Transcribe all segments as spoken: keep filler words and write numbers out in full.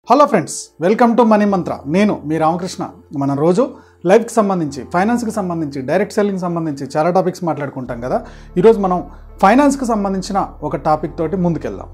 Hello friends, welcome to Money Mantra. నేను మీ రామకృష్ణ. మన రోజు లైఫ్కి సంబంధించి, ఫైనాన్స్కి సంబంధించి, డైరెక్ట్ సెల్లింగ్ సంబంధించి చాలా టాపిక్స్ మాట్లాడుకుంటాం కదా. ఈరోజు మనం ఫైనాన్స్కి సంబంధించిన ఒక టాపిక్ తోటి ముందుకెళ్దాం.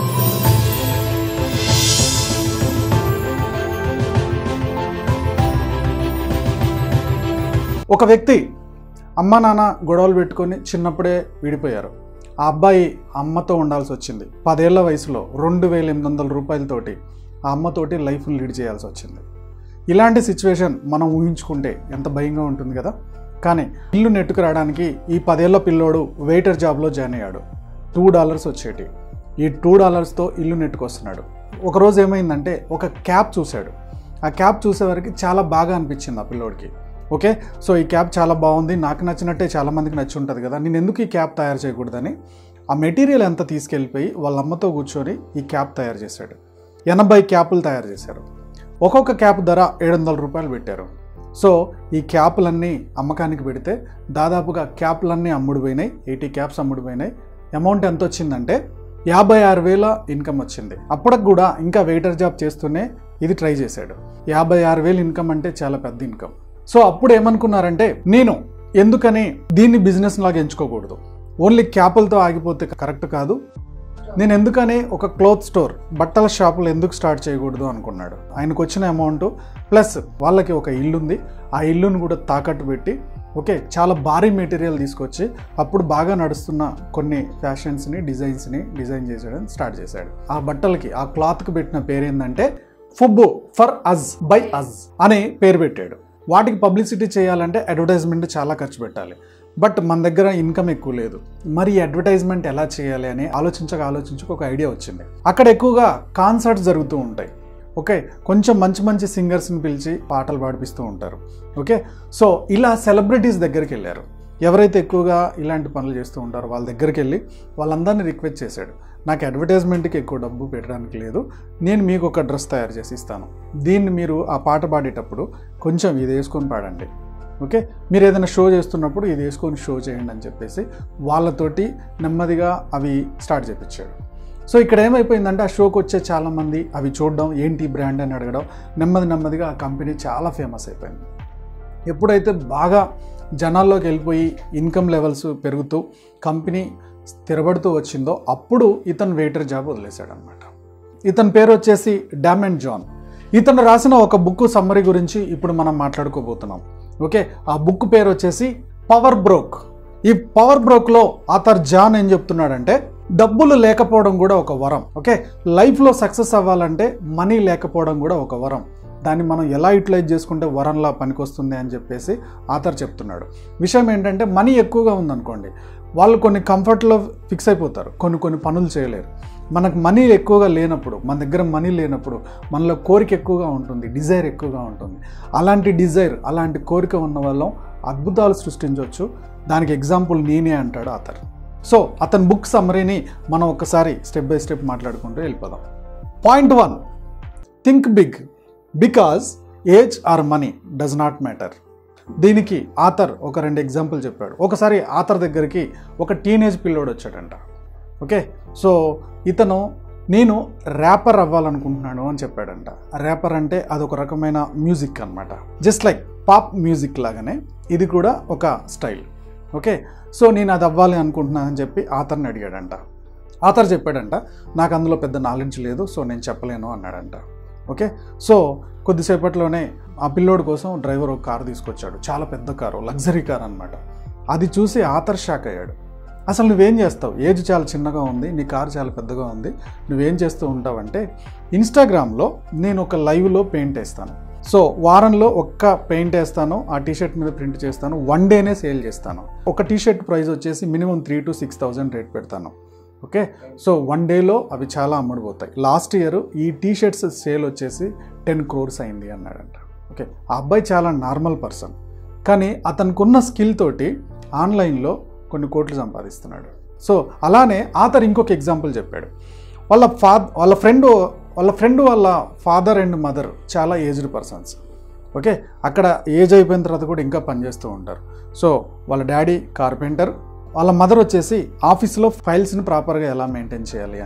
ఒక వ్యక్తి అమ్మ నాన్న గొడవలు పెట్టుకొని చిన్నప్పుడే విడిపోయారు. ఆ అబ్బాయి అమ్మతో ఉండాల్సి వచ్చింది. పదేళ్ల వయసులో రెండు వేల ఎనిమిది వందల రూపాయలతోటి ఆ అమ్మతోటి లైఫ్ని లీడ్ చేయాల్సి వచ్చింది. ఇలాంటి సిచ్యువేషన్ మనం ఊహించుకుంటే ఎంత భయంగా ఉంటుంది కదా. కానీ ఇల్లు నెట్టుకు రావడానికి ఈ పదేళ్ల పిల్లోడు వెయిటర్ జాబ్లో జాయిన్ అయ్యాడు. టూ డాలర్స్ వచ్చేటి. ఈ టూ డాలర్స్తో ఇల్లు నెట్టుకొస్తున్నాడు. ఒకరోజు ఏమైందంటే ఒక క్యాప్ చూశాడు. ఆ క్యాప్ చూసేవరకు చాలా బాగా అనిపించింది ఆ పిల్లోడికి. ఓకే, సో ఈ క్యాప్ చాలా బాగుంది, నాకు నచ్చినట్టే చాలామందికి నచ్చి ఉంటుంది కదా, నేను ఎందుకు ఈ క్యాప్ తయారు చేయకూడదని ఆ మెటీరియల్ అంతా తీసుకెళ్ళిపోయి వాళ్ళ అమ్మతో కూర్చొని ఈ క్యాప్ తయారు చేశాడు. ఎనభై క్యాపులు తయారు చేశారు. ఒక్కొక్క క్యాప్ ధర ఏడు వందల రూపాయలు పెట్టారు. సో ఈ క్యాపులన్నీ అమ్మకానికి పెడితే దాదాపుగా క్యాపులన్నీ అమ్ముడుపోయినాయి. ఎయిటీ క్యాప్స్ అమ్ముడుపోయినాయి. అమౌంట్ ఎంత వచ్చిందంటే యాభై ఆరు వేల ఇన్కమ్ వచ్చింది. అప్పటికి కూడా ఇంకా వెయిటర్ జాబ్ చేస్తూనే ఇది ట్రై చేశాడు. యాభై ఆరు వేలు ఇన్కమ్ అంటే చాలా పెద్ద ఇన్కమ్. సో అప్పుడు ఏమనుకున్నారంటే, నేను ఎందుకని దీన్ని బిజినెస్ లాగా ఎంచుకోకూడదు, ఓన్లీ క్యాపులతో ఆగిపోతే కరెక్ట్ కాదు, నేను ఎందుకని ఒక క్లోత్ స్టోర్, బట్టల షాపులు ఎందుకు స్టార్ట్ చేయకూడదు అనుకున్నాడు. ఆయనకు వచ్చిన అమౌంట్ ప్లస్ వాళ్ళకి ఒక ఇల్లు ఉంది, ఆ ఇల్లును కూడా తాకట్టు పెట్టి ఓకే చాలా భారీ మెటీరియల్ తీసుకొచ్చి అప్పుడు బాగా నడుస్తున్న కొన్ని ఫ్యాషన్స్ని, డిజైన్స్ని డిజైన్ చేసేయడం స్టార్ట్ చేశాడు. ఆ బట్టలకి, ఆ క్లాత్కి పెట్టిన పేరు ఏంటంటే ఫుబ్బు, ఫర్ అజ్, బై అజ్ అని పేరు పెట్టాడు. వాటికి పబ్లిసిటీ చేయాలంటే అడ్వర్టైజ్మెంట్ చాలా ఖర్చు పెట్టాలి. బట్ మన దగ్గర ఇన్కమ్ ఎక్కువ లేదు. మరి అడ్వర్టైజ్మెంట్ ఎలా చేయాలి అని ఆలోచించక ఆలోచించక ఒక ఐడియా వచ్చింది. అక్కడ ఎక్కువగా కాన్సర్ట్స్ జరుగుతూ ఉంటాయి. ఓకే, కొంచెం మంచి మంచి సింగర్స్ని పిలిచి పాటలు పాడిపిస్తూ ఉంటారు. ఓకే, సో ఇలా సెలబ్రిటీస్ దగ్గరికి వెళ్ళారు. ఎవరైతే ఎక్కువగా ఇలాంటి పనులు చేస్తూ ఉంటారో వాళ్ళ దగ్గరికి వెళ్ళి వాళ్ళందరినీ రిక్వెస్ట్ చేశాడు, నాకు అడ్వర్టైజ్మెంట్కి ఎక్కువ డబ్బు పెట్టడానికి లేదు, నేను మీకు ఒక డ్రెస్ తయారు చేసి ఇస్తాను, దీన్ని మీరు ఆ పాట పాడేటప్పుడు కొంచెం ఇది వేసుకొని పాడండి, ఓకే, మీరు ఏదైనా షో చేస్తున్నప్పుడు ఇది వేసుకొని షో చేయండి అని చెప్పేసి వాళ్ళతోటి నెమ్మదిగా అవి స్టార్ట్ చేయించాడు. సో ఇక్కడ ఏమైపోయిందంటే ఆ షోకి వచ్చే చాలామంది అవి చూడడం, ఏంటి బ్రాండ్ అని అడగడం, నెమ్మది నెమ్మదిగా ఆ కంపెనీ చాలా ఫేమస్ అయిపోయింది. ఎప్పుడైతే బాగా జనాల్లోకి వెళ్ళిపోయి ఇన్కమ్ లెవెల్స్ పెరుగుతూ కంపెనీ స్థిరపడుతూ వచ్చిందో అప్పుడు ఇతను వెయిటర్ జాబ్ వదిలేశాడు అనమాట. ఇతని పేరు వచ్చేసి డామ్ అండ్ జాన్. ఇతను రాసిన ఒక బుక్ సమ్మరీ గురించి ఇప్పుడు మనం మాట్లాడుకోబోతున్నాం. ఓకే, ఆ బుక్ పేరు వచ్చేసి పవర్ బ్రోక్. ఈ పవర్ బ్రోక్లో ఆథర్ జాన్ ఏం చెప్తున్నాడంటే, డబ్బులు లేకపోవడం కూడా ఒక వరం. ఓకే, లైఫ్లో సక్సెస్ అవ్వాలంటే మనీ లేకపోవడం కూడా ఒక వరం. దాన్ని మనం ఎలా యూటిలైజ్ చేసుకుంటే వరంలా పనికొస్తుంది అని చెప్పేసి ఆథర్ చెప్తున్నాడు. విషయం ఏంటంటే, మనీ ఎక్కువగా ఉందనుకోండి, వాళ్ళు కొన్ని కంఫర్ట్లో ఫిక్స్ అయిపోతారు, కొన్ని కొన్ని పనులు చేయలేరు. మనకు మనీ ఎక్కువగా లేనప్పుడు, మన దగ్గర మనీ లేనప్పుడు మనలో కోరిక ఎక్కువగా ఉంటుంది, డిజైర్ ఎక్కువగా ఉంటుంది. అలాంటి డిజైర్, అలాంటి కోరిక ఉన్న వాళ్ళం అద్భుతాలు సృష్టించవచ్చు. దానికి ఎగ్జాంపుల్ నేనే అంటాడు ఆథర్. సో అతని బుక్ సమ్మరీని మనం ఒకసారి స్టెప్ బై స్టెప్ మాట్లాడుకుంటూ వెళ్ళిపోదాం. Point one, think big because age or money does not matter. దీనికి ఆథర్ ఒక రెండు ఎగ్జాంపుల్ చెప్పాడు. ఒకసారి ఆథర్ దగ్గరికి ఒక టీనేజ్ పిల్లోడు వచ్చాడంట. ఓకే, సో ఇతను నేను ర్యాపర్ అవ్వాలనుకుంటున్నాను అని చెప్పాడంట. ర్యాపర్ అంటే అదొక రకమైన మ్యూజిక్ అనమాట, జస్ట్ లైక్ పాప్ మ్యూజిక్ లాగానే ఇది కూడా ఒక స్టైల్. ఓకే, సో నేను అది అవ్వాలి అనుకుంటున్నాను అని చెప్పి ఆథర్ని అడిగాడంట. ఆథర్ చెప్పాడంట, నాకు అందులో పెద్ద నాలెడ్జ్ లేదు, సో నేను చెప్పలేను అన్నాడంట. ఓకే, సో కొద్దిసేపట్లోనే ఆ పిల్లోడి కోసం డ్రైవర్ ఒక కారు తీసుకొచ్చాడు. చాలా పెద్ద కారు, లగ్జరీ కార్ అనమాట. అది చూసి ఆథర్ షాక్ అయ్యాడు. అసలు నువ్వేం చేస్తావు, ఏజ్ చాలా చిన్నగా ఉంది, నీ కారు చాలా పెద్దగా ఉంది, నువ్వేం చేస్తూ ఉంటావంటే, ఇన్స్టాగ్రామ్లో నేను ఒక లైవ్లో పెయింట్ వేస్తాను, సో వారంలో ఒక్క పెయింట్ వేస్తాను, ఆ టీషర్ట్ మీద ప్రింట్ చేస్తాను, వన్ డేనే సేల్ చేస్తాను. ఒక టీషర్ట్ ప్రైస్ వచ్చేసి minimum three to six thousand rate పెడతాను. ఓకే, సో వన్ డేలో అవి చాలా అమ్ముడుపోతాయి. లాస్ట్ ఇయర్ ఈ టీషర్ట్స్ సేల్ వచ్చేసి టెన్ క్రోర్స్ అయింది అన్నాడంట. ఓకే, ఆ అబ్బాయి చాలా నార్మల్ పర్సన్, కానీ అతనుకున్న స్కిల్ తోటి ఆన్లైన్లో కొన్ని కోట్లు సంపాదిస్తున్నాడు. సో అలానే ఆథర్ ఇంకొక ఎగ్జాంపుల్ చెప్పాడు. వాళ్ళ ఫా వాళ్ళ ఫ్రెండ్ వాళ్ళ ఫ్రెండ్ వాళ్ళ ఫాదర్ అండ్ మదర్ చాలా ఏజ్డ్ పర్సన్స్. ఓకే, అక్కడ ఏజ్ అయిపోయిన తర్వాత కూడా ఇంకా పనిచేస్తూ ఉంటారు. సో వాళ్ళ డాడీ కార్పెంటర్, వాళ్ళ మదర్ వచ్చేసి ఆఫీస్లో ఫైల్స్ని ప్రాపర్గా ఎలా మెయింటైన్ చేయాలి అని.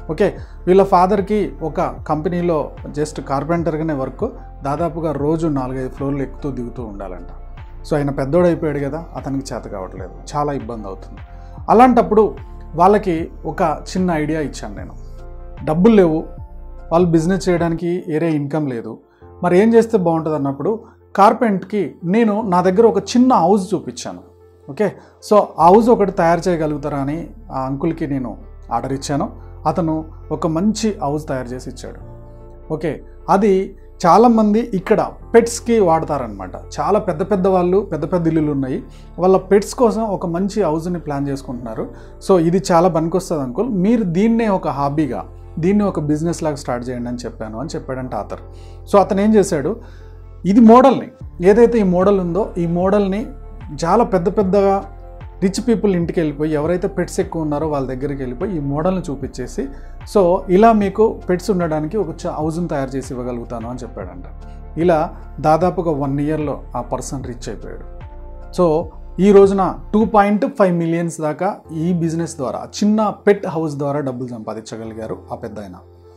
ఓకే, వీళ్ళ ఫాదర్కి ఒక కంపెనీలో జస్ట్ కార్పెంటర్గానే వర్క్, దాదాపుగా రోజు నాలుగైదు ఫ్లోర్లు ఎక్కుతూ దిగుతూ ఉండాలంట. సో ఆయన పెద్దోడు అయిపోయాడు కదా, అతనికి చేత కావట్లేదు, చాలా ఇబ్బంది అవుతుంది. అలాంటప్పుడు వాళ్ళకి ఒక చిన్న ఐడియా ఇచ్చాను నేను. డబ్బులు లేవు, వాళ్ళు బిజినెస్ చేయడానికి ఏరే ఇన్కమ్ లేదు, మరి ఏం చేస్తే బాగుంటుంది అన్నప్పుడు కార్పెంట్కి నేను నా దగ్గర ఒక చిన్న హౌస్ చూపించాను. ఓకే, సో ఆ హౌస్ ఒకటి తయారు చేయగలుగుతారా అని ఆ అంకుల్కి నేను ఆర్డర్ ఇచ్చాను. అతను ఒక మంచి హౌస్ తయారు చేసి ఇచ్చాడు. ఓకే, అది చాలామంది ఇక్కడ పెట్స్కి వాడతారనమాట. చాలా పెద్ద పెద్ద వాళ్ళు, పెద్ద పెద్ద ఇల్లులు ఉన్నాయి, వాళ్ళ పెట్స్ కోసం ఒక మంచి హౌస్ని ప్లాన్ చేసుకుంటున్నారు. సో ఇది చాలా పనికొస్తుంది అంకుల్, మీరు దీన్నే ఒక హాబీగా, దీన్ని ఒక బిజినెస్ లాగా స్టార్ట్ చేయండి అని చెప్పాను అని చెప్పాడంటే ఆథర్. సో అతను ఏం చేశాడు, ఇది మోడల్ని, ఏదైతే ఈ మోడల్ ఉందో ఈ మోడల్ని చాలా పెద్ద పెద్దగా రిచ్ పీపుల్ ఇంటికి వెళ్ళిపోయి, ఎవరైతే పెట్స్ ఎక్కువ ఉన్నారో వాళ్ళ దగ్గరికి వెళ్ళిపోయి ఈ మోడల్ని చూపించేసి, సో ఇలా మీకు పెట్స్ ఉండడానికి ఒక హౌస్ని తయారు చేసి ఇవ్వగలుగుతాను అని చెప్పాడంట. ఇలా దాదాపుగా వన్ ఇయర్లో ఆ పర్సన్ రిచ్ అయిపోయాడు. సో ఈ రోజున టూ పాయింట్ ఫైవ్ మిలియన్స్ దాకా ఈ బిజినెస్ ద్వారా, చిన్న పెట్ హౌస్ ద్వారా డబ్బులు సంపాదించగలిగారు ఆ పెద్ద ఆయన.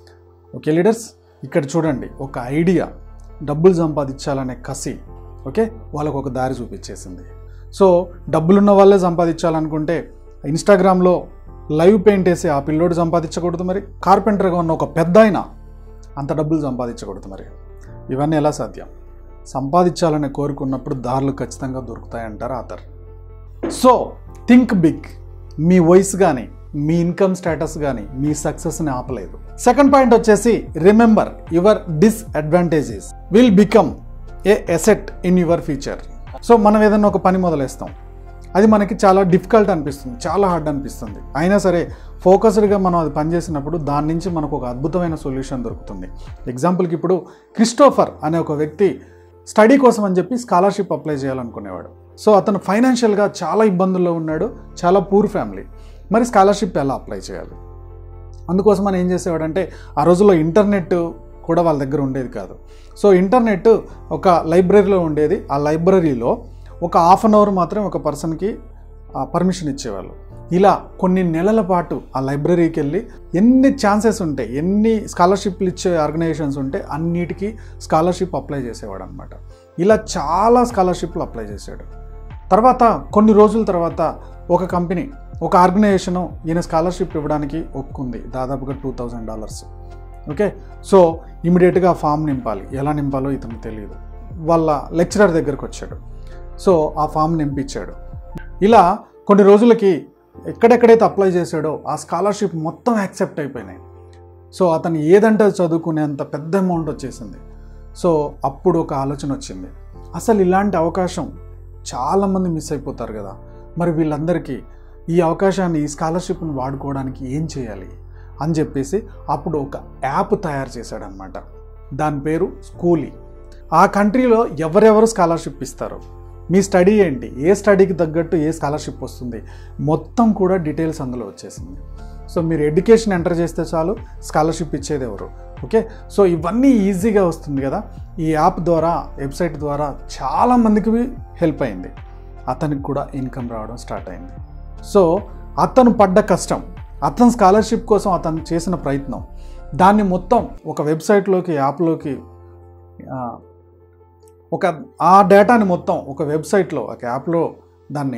ఓకే లీడర్స్, ఇక్కడ చూడండి, ఒక ఐడియా డబ్బులు సంపాదించాలనే కసి, ఓకే, వాళ్ళకు ఒక దారి చూపించేసింది. సో డబ్బులున్న వాళ్ళే సంపాదించాలనుకుంటే ఇన్స్టాగ్రామ్లో లైవ్ పెయింట్ వేసి ఆ పిల్లోడు సంపాదించకూడదు, మరి కార్పెంటర్గా ఉన్న ఒక పెద్ద ఆయన అంత డబ్బులు సంపాదించకూడదు. మరి ఇవన్నీ ఎలా సాధ్యం? సంపాదించాలని కోరుకున్నప్పుడు దారులు ఖచ్చితంగా దొరుకుతాయంటారు ఆథర్. So think big. మీ వాయిస్ కానీ, మీ ఇన్కమ్ స్టేటస్ కానీ మీ సక్సెస్ని ఆపలేదు. సెకండ్ పాయింట్ వచ్చేసి, remember your disadvantages will become a asset in your future. So మనం ఏదైనా ఒక పని మొదలేస్తాం, అది మనకి చాలా డిఫికల్ట్ అనిపిస్తుంది, చాలా హార్డ్ అనిపిస్తుంది, అయినా సరే ఫోకస్డ్గా మనం అది పనిచేసినప్పుడు దాని నుంచి మనకు ఒక అద్భుతమైన సొల్యూషన్ దొరుకుతుంది. ఎగ్జాంపుల్కి ఇప్పుడు క్రిస్టోఫర్ అనే ఒక వ్యక్తి స్టడీ కోసం అని చెప్పి స్కాలర్షిప్ అప్లై చేయాలనుకునేవాడు. సో అతను ఫైనాన్షియల్గా చాలా ఇబ్బందుల్లో ఉన్నాడు, చాలా పూర్ ఫ్యామిలీ. మరి స్కాలర్షిప్ ఎలా అప్లై చేయాలి? అందుకోసం మనం ఏం చేసేవాడంటే, ఆ రోజుల్లో ఇంటర్నెట్ కూడా వాళ్ళ దగ్గర ఉండేది కాదు. సో ఇంటర్నెట్ ఒక లైబ్రరీలో ఉండేది. ఆ లైబ్రరీలో ఒక హాఫ్ అన్ అవర్ మాత్రం ఒక పర్సన్కి పర్మిషన్ ఇచ్చేవాళ్ళు. ఇలా కొన్ని నెలల పాటు ఆ లైబ్రరీకి వెళ్ళి ఎన్ని ఛాన్సెస్ ఉంటాయి, ఎన్ని స్కాలర్షిప్లు ఇచ్చే ఆర్గనైజేషన్స్ ఉంటే అన్నిటికీ స్కాలర్షిప్ అప్లై చేసేవాడు అనమాట. ఇలా చాలా స్కాలర్షిప్లు అప్లై చేశాడు. తర్వాత కొన్ని రోజుల తర్వాత ఒక కంపెనీ, ఒక ఆర్గనైజేషను ఈయన స్కాలర్షిప్ ఇవ్వడానికి ఒప్పుకుంది, దాదాపుగా two thousand dollars. Okay, so ఇమీడియట్గా ఆ ఫామ్ నింపాలి. ఎలా నింపాలో ఇతనికి తెలియదు. వాళ్ళ లెక్చరర్ దగ్గరకు వచ్చాడు. సో ఆ ఫామ్ నింపించాడు. ఇలా కొన్ని రోజులకి ఎక్కడెక్కడైతే అప్లై చేశాడో ఆ స్కాలర్షిప్ మొత్తం యాక్సెప్ట్ అయిపోయినాయి. సో అతను ఏదంటే చదువుకునేంత పెద్ద అమౌంట్ వచ్చేసింది. సో అప్పుడు ఒక ఆలోచన వచ్చింది, అసలు ఇలాంటి అవకాశం చాలామంది మిస్ అయిపోతారు కదా, మరి వీళ్ళందరికీ ఈ అవకాశాన్ని, ఈ స్కాలర్షిప్ని వాడుకోవడానికి ఏం చేయాలి అని చెప్పేసి అప్పుడు ఒక యాప్ తయారు చేశాడనమాట. దాని పేరు స్కూలీ. ఆ కంట్రీలో ఎవరెవరు స్కాలర్షిప్ ఇస్తారు, మీ స్టడీ ఏంటి, ఏ స్టడీకి తగ్గట్టు ఏ స్కాలర్షిప్ వస్తుంది, మొత్తం కూడా డీటెయిల్స్ అందులో వచ్చేసింది. సో మీరు ఎడ్యుకేషన్ ఎంటర్ చేస్తే చాలు, స్కాలర్షిప్ ఇచ్చేది ఎవరు. ఓకే, సో ఇవన్నీ ఈజీగా వస్తుంది కదా. ఈ యాప్ ద్వారా, వెబ్సైట్ ద్వారా చాలామందికి హెల్ప్ అయింది. అతనికి కూడా ఇన్కమ్ రావడం స్టార్ట్ అయింది. సో అతను పడ్డ కష్టం, అతను స్కాలర్షిప్ కోసం అతను చేసిన ప్రయత్నం, దాన్ని మొత్తం ఒక వెబ్సైట్లోకి, యాప్లోకి, ఒక ఆ డేటాని మొత్తం ఒక వెబ్సైట్లో, ఒక యాప్లో దాన్ని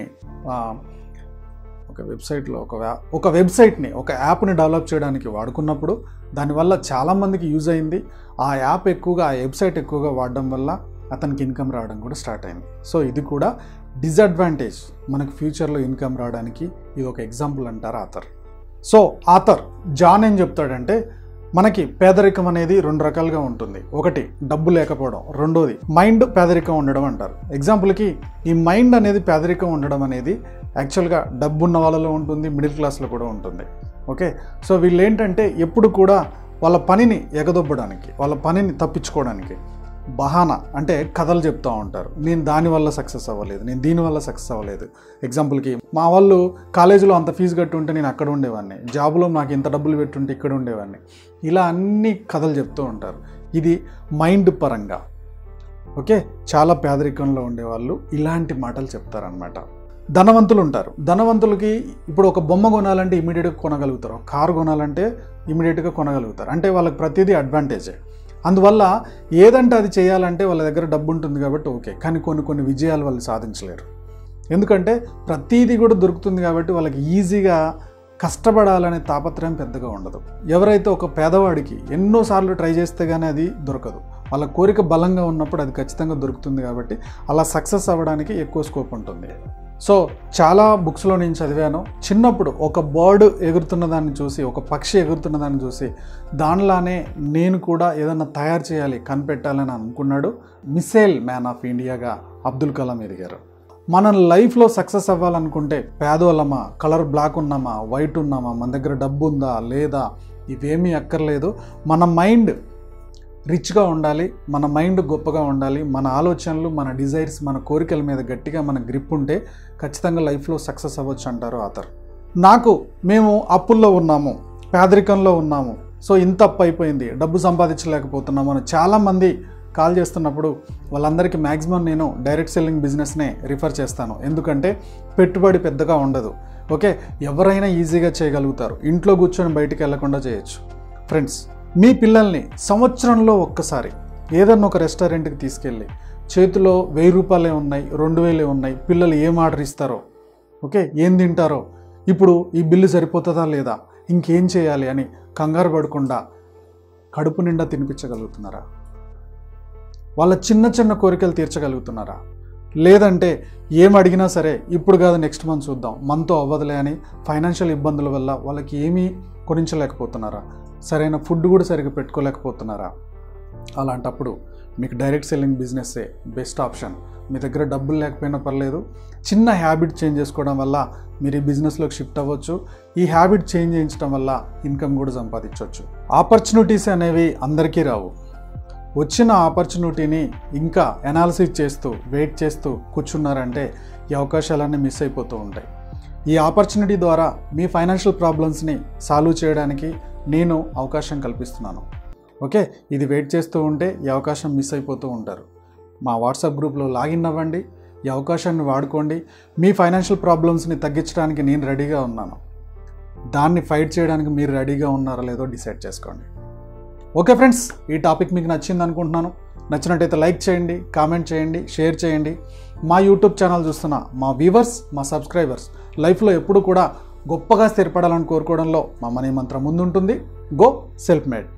ఒక వెబ్సైట్లో ఒక ఒక వెబ్సైట్ని ఒక యాప్ని డెవలప్ చేయడానికి వాడుకున్నప్పుడు దానివల్ల చాలామందికి యూజ్ అయింది. ఆ యాప్ ఎక్కువగా, ఆ వెబ్సైట్ ఎక్కువగా వాడడం వల్ల అతనికి ఇన్కమ్ రావడం కూడా స్టార్ట్ అయింది. సో ఇది కూడా డిసడ్వాంటేజ్, మనకు ఫ్యూచర్లో ఇన్కమ్ రావడానికి ఇది ఒక ఎగ్జాంపుల్ అంటారు ఆథర్. సో ఆథర్ జాన్ ఏం చెప్తాడంటే, మనకి పేదరికం అనేది రెండు రకాలుగా ఉంటుంది. ఒకటి డబ్బు లేకపోవడం, రెండోది మైండ్ పేదరికం ఉండడం అంటారు. ఎగ్జాంపుల్కి ఈ మైండ్ అనేది పేదరికం ఉండడం అనేది యాక్చువల్గా డబ్బు ఉన్న వాళ్ళలో ఉంటుంది, మిడిల్ క్లాస్లో కూడా ఉంటుంది. ఓకే, సో వీళ్ళు ఏంటంటే ఎప్పుడు కూడా వాళ్ళ పనిని ఎగదొబ్బడానికి, వాళ్ళ పనిని తప్పించుకోవడానికి బహానా అంటే కథలు చెప్తూ ఉంటారు. నేను దానివల్ల సక్సెస్ అవ్వలేదు, నేను దీనివల్ల సక్సెస్ అవ్వలేదు. ఎగ్జాంపుల్కి మా వాళ్ళు కాలేజీలో అంత ఫీజు కట్టుంటే నేను అక్కడ ఉండేవాడిని, జాబులో నాకు ఇంత డబ్బులు పెట్టుంటే ఇక్కడ ఉండేవాడిని, ఇలా అన్ని కథలు చెప్తూ ఉంటారు. ఇది మైండ్ పరంగా. ఓకే, చాలా పేదరికంలో ఉండేవాళ్ళు ఇలాంటి మాటలు చెప్తారనమాట. ధనవంతులు ఉంటారు. ధనవంతులకి ఇప్పుడు ఒక బొమ్మ కొనాలంటే ఇమీడియట్గా కొనగలుగుతారు, కారు కొనాలంటే ఇమీడియట్గా కొనగలుగుతారు. అంటే వాళ్ళకి ప్రతిదీ అడ్వాంటేజే. అందువల్ల ఏదంటే అది చేయాలంటే వాళ్ళ దగ్గర డబ్బు ఉంటుంది కాబట్టి ఓకే, కానీ కొన్ని కొన్ని విజయాలు వాళ్ళు సాధించలేరు. ఎందుకంటే ప్రతిదీ కూడా దొరుకుతుంది కాబట్టి వాళ్ళకి ఈజీగా కష్టపడాలనే తాపత్రయం పెద్దగా ఉండదు. ఎవరైతే ఒక పేదవాడికి ఎన్నోసార్లు ట్రై చేస్తే కానీ అది దొరకదు, వాళ్ళ కోరిక బలంగా ఉన్నప్పుడు అది ఖచ్చితంగా దొరుకుతుంది. కాబట్టి అలా సక్సెస్ అవ్వడానికి ఎక్కువ స్కోప్ ఉంటుంది. సో చాలా బుక్స్లో నేను చదివాను, చిన్నప్పుడు ఒక బర్డ్ ఎగురుతున్న దాన్ని చూసి, ఒక పక్షి ఎగురుతున్న దాన్ని చూసి దానిలానే నేను కూడా ఏదన్నా తయారు చేయాలి, కనిపెట్టాలని అనుకున్నాడు మిసైల్ మ్యాన్ ఆఫ్ ఇండియాగా అబ్దుల్ కలాం ఎదిగారు. మనం లైఫ్లో సక్సెస్ అవ్వాలనుకుంటే పేదోళ్ళమా, కలర్ బ్లాక్ ఉన్నామా, వైట్ ఉన్నామా, మన దగ్గర డబ్బు ఉందా లేదా, ఇవేమీ అక్కర్లేదు. మన మైండ్ రిచ్గా ఉండాలి, మన మైండ్ గొప్పగా ఉండాలి, మన ఆలోచనలు, మన డిజైర్స్, మన కోరికల మీద గట్టిగా మన గ్రిప్ ఉంటే ఖచ్చితంగా లైఫ్లో సక్సెస్ అవ్వచ్చు అంటారు ఆథర్. నాకు మేము అప్పుల్లో ఉన్నాము, పేదరికంలో ఉన్నాము, సో ఇంత అప్పు అయిపోయింది, డబ్బు సంపాదించలేకపోతున్నాము అని చాలామంది కాల్ చేస్తున్నప్పుడు వాళ్ళందరికీ మ్యాక్సిమం నేను డైరెక్ట్ సెల్లింగ్ బిజినెస్నే రిఫర్ చేస్తాను. ఎందుకంటే పెట్టుబడి పెద్దగా ఉండదు. ఓకే, ఎవరైనా ఈజీగా చేయగలుగుతారు, ఇంట్లో కూర్చొని బయటికి వెళ్లకుండా చేయొచ్చు. ఫ్రెండ్స్, మీ పిల్లల్ని సంవత్సరంలో ఒక్కసారి ఏదన్నా ఒక రెస్టారెంట్కి తీసుకెళ్ళి చేతిలో వెయ్యి రూపాయలే ఉన్నాయి, రెండు వేలే ఉన్నాయి, పిల్లలు ఏం ఆర్డర్ ఇస్తారో, ఓకే ఏం తింటారో, ఇప్పుడు ఈ బిల్లు సరిపోతుందా లేదా, ఇంకేం చేయాలి అని కంగారు పడకుండా కడుపు నిండా తినిపించగలుగుతున్నారా? వాళ్ళ చిన్న చిన్న కోరికలు తీర్చగలుగుతున్నారా? లేదంటే ఏం అడిగినా సరే ఇప్పుడు కాదు నెక్స్ట్ మంత్ చూద్దాం, మనతో అవ్వదులే అని ఫైనాన్షియల్ ఇబ్బందుల వల్ల వాళ్ళకి ఏమీ కొనించలేకపోతున్నారా? సరైన ఫుడ్ కూడా సరిగ్గా పెట్టుకోలేకపోతున్నారా? అలాంటప్పుడు మీకు డైరెక్ట్ సెల్లింగ్ బిజినెస్సే బెస్ట్ ఆప్షన్. మీ దగ్గర డబ్బులు లేకపోయినా పర్లేదు, చిన్న హ్యాబిట్ చేంజ్ చేసుకోవడం వల్ల మీరు ఈ బిజినెస్లోకి షిఫ్ట్ అవ్వచ్చు. ఈ హ్యాబిట్ చేంజ్ చేయించడం వల్ల ఇన్కమ్ కూడా సంపాదించవచ్చు. ఆపర్చునిటీస్ అనేవి అందరికీ రావు. వచ్చిన ఆపర్చునిటీని ఇంకా అనాలిసిస్ చేస్తూ వెయిట్ చేస్తూ కూర్చున్నారంటే ఈ అవకాశాలన్నీ మిస్ అయిపోతూ ఉంటాయి. ఈ ఆపర్చునిటీ ద్వారా మీ ఫైనాన్షియల్ ప్రాబ్లమ్స్ని సాల్వ్ చేయడానికి నేను అవకాశం కల్పిస్తున్నాను. ఓకే, ఇది వెయిట్ చేస్తూ ఉంటే ఈ అవకాశం మిస్ అయిపోతూ ఉంటారు. మా వాట్సాప్ గ్రూప్లో లాగిన్ అవ్వండి, ఈ అవకాశాన్ని వాడుకోండి. మీ ఫైనాన్షియల్ ప్రాబ్లమ్స్ని తగ్గించడానికి నేను రెడీగా ఉన్నాను. దాన్ని ఫైట్ చేయడానికి మీరు రెడీగా ఉన్నారో లేదో డిసైడ్ చేసుకోండి. ఓకే ఫ్రెండ్స్, ఈ టాపిక్ మీకు నచ్చింది అనుకుంటున్నాను. నచ్చినట్టయితే లైక్ చేయండి, కామెంట్ చేయండి, షేర్ చేయండి. మా యూట్యూబ్ ఛానల్ చూస్తున్న మా వ్యూవర్స్, మా సబ్స్క్రైబర్స్ లైఫ్లో ఎప్పుడు కూడా గొప్పగా స్థిరపడాలని కోరుకోవడంలో మా మనీ మంత్రం ముందుంటుంది. Go self made.